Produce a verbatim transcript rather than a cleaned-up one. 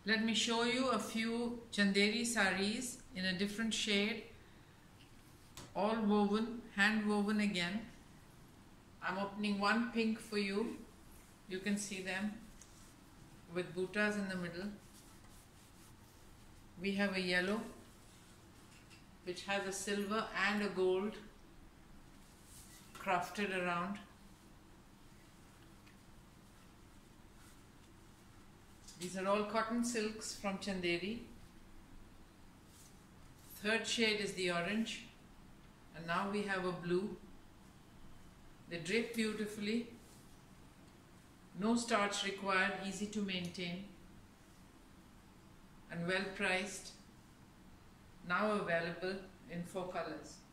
Let me show you a few Chanderi sarees in a different shade, all woven, hand woven again. I'm opening one pink for you. You can see them with buttas in the middle. We have a yellow which has a silver and a gold crafted around. These are all cotton silks from Chanderi. Third shade is the orange, and now we have a blue. They drape beautifully, no starch required, easy to maintain, and well priced. Now available in four colors.